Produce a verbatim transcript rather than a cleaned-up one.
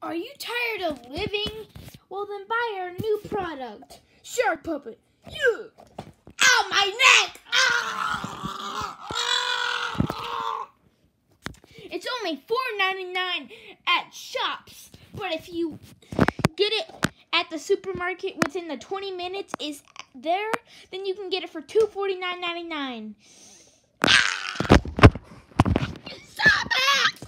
Are you tired of living? Well, then buy our new product. Shark Puppet. Yeah. Ow, my neck! Ah! It's only four ninety-nine at shops, but if you get it at the supermarket within the twenty minutes is there, then you can get it for two forty-nine ninety-nine. Ah! Stop it!